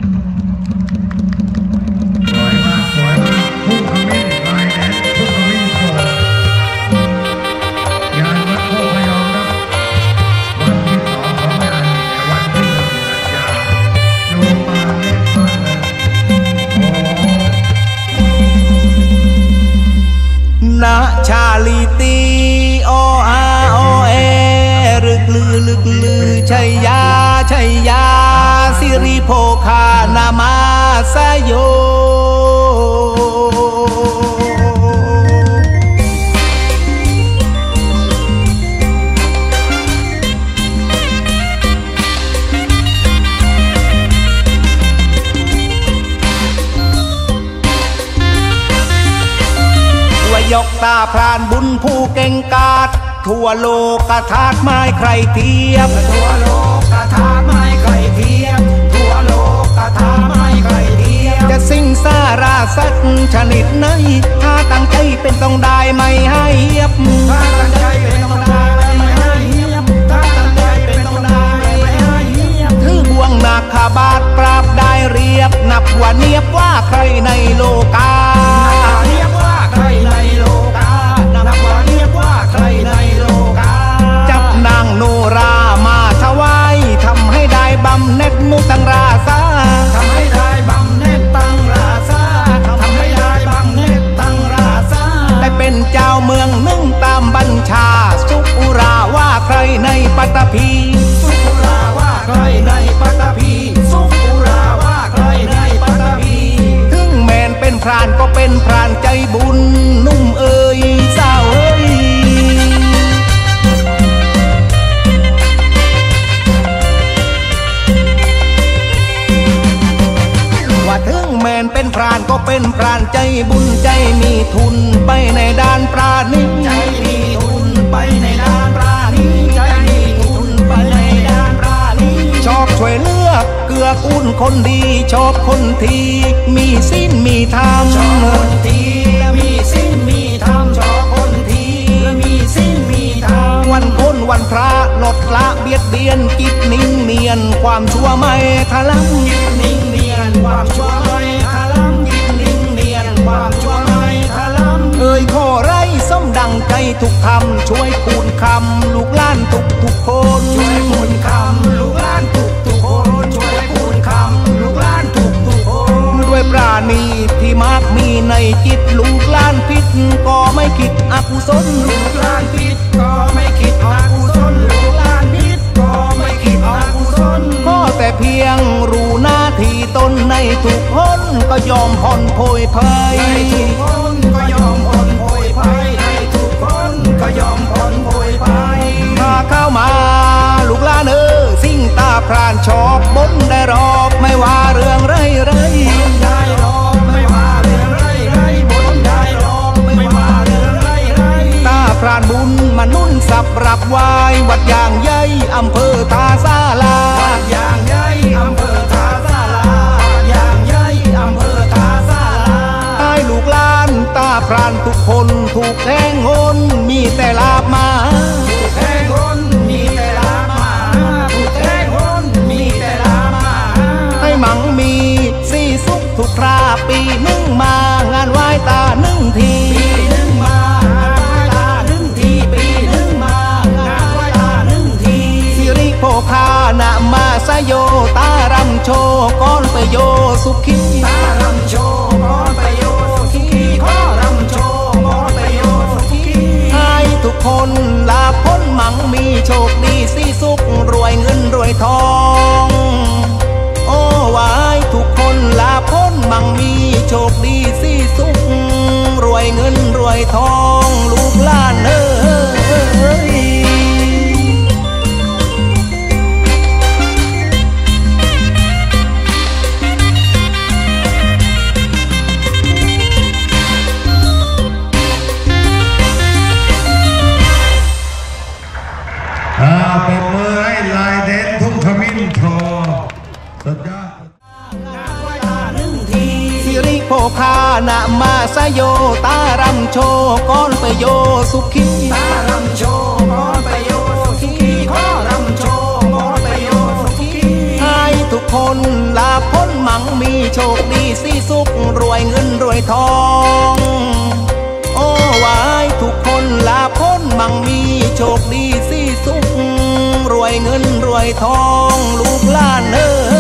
นะชาลีตีโออาโอเอรึกลือชัยยาสิริโภคานามาสโยกตาพรานบุญผู้เก่งกาจทั่วโลกกระทาดไม้ใครเทียบทั่วโลกกระทาดไม้ใครเทียบทั่วโลกกระทาดไม้ใครเทียบจะสิ่งสาราสักชนิดไหนถ้าตั้งใจเป็นต้องได้ไม่ให้เหียบถ้าตั้งใจเป็นต้องได้ไม่ให้เหียบถ้าตั้งใจเป็นต้องได้ไม่ให้เหียบถือบ่วงนาคาบาทปราบได้เรียบนับว่าเนียบว่าใครในโลกาเนียบว่าใครในโลกานับว่าเนียบว่าใครในโลกาจับนางโนรามาถวายทำให้ได้บำเน็จมุตังราซาทำให้ได้บำเน็จตังราซาทำให้ได้บำเน็จตังราซาได้เป็นเจ้าเมืองนึ่งตามบัญชาสุอุราว่าใครในปัตตภีสุอุราว่าใครในปัตตภีสุอุราว่าใครในปัตตภีถึงแมนเป็นพรานก็เป็นพรานใจบุญนุ่มเอ่ยสาวเอ้ยว่าถึงแมนเป็นพรานก็เป็นพรานใจบุญใจมีทุนไปในด้านปราณีใจมีทุนไปในด้านปราณีใจมีทุนไปในด้านปราณีชอบช่วยเหลือเกื้อกูลคนดีชอบคนที่มีศีลมีธรรมชอบคนที่มีศีลมีธรรมชอบคนที่มีศีลมีธรรมวันพ้นวันพระลดละเบียดเบียนกิจนิ่งเนียนความชั่วไม่ทะล้ำกิจนิ่งเนียนความชั่วไม่ทะล้ำกิจนิ่งเนียนความชั่วไม่ทะล้ำเอ่ยขอไรสมดังใจทุกคำช่วยคูณคำลูกหลานทุกคนช่วยคูณคำลูกหลานทุกคนช่วยคูณคำลูกหลานทุกคนด้วยปราณีที่มากมีในจิตลูกหลานผิดก็ไม่คิดอกุศลลูกหลานผิดก็ไม่คิดอกุศลลูกหลานผิดก็ไม่คิดอกุศลก็แต่เพียงรู้หน้าที่ตนในทุกคนก็ยอมผ่อนโผยภัยในทุกคนก็ยอมผ่อนโผยภัยในทุกคนก็ยอมผ่อนโผยภัยถ้าเข้ามาลูกหลานสิ่งตาพรานชอบบนได้รอบไม่ว่าเรื่องไรได้รอบไม่ว่าเรื่องไรบนได้รอบไม่ว่าเรื่องไรตาพรานบุญมานุ่นสับรับวายวัดยางใหญ่อำเภอท่าสาลาวัดยางใหญ่อำเภอท่าสาลาวัดยางใหญ่อำเภอท่าสาลาใต้ลูกหลานตาพรานทุกคนถูกแทงโหนมีแต่ลาบมาถูกแทงโหนมีแต่ลาบมาถูกแทงโหนมีแต่ลาบมาให้มั่งมีสีสุขทุกคราปีหนึ่งมางานไหว้ตาหนึ่งทีปีหนึ่งมางานไหว้ตาหนึ่งทีปีหนึ่งมางานไหว้ตาหนึ่งทีสิริโภคานะมาสโยตารำโชก้อนไปโยสุขีตารำโชก้อนไปโยสุขีขอรำโชก้อนไปโยสุขีให้ทุกคนลาพ้นมั่งมีโชคดีสีสุขรวยเงินรวยทองโอ้วายทุกคนลาพ้นมั่งมีโชคดีสีสุขรวยเงินรวยทองลูกหลานเอ้ยเป็นมือให้ลายเด่นทุ่งขมิ้นโชว์สุดยอดสิริโภคานะมาสโยตารำโชก้อนไปโยสุขีตารำโชก้อนไปโยสุขีขอรำโชก้อนไปโยสุขีให้ทุกคนลาพ้นมั่งโชคดีสีสุขรวยเงินรวยทองโอ้วายทุกคนลาพ้นมั่งมีโชคดีสีสุขรวยเงินรวยทองลูกหลานเอ้ย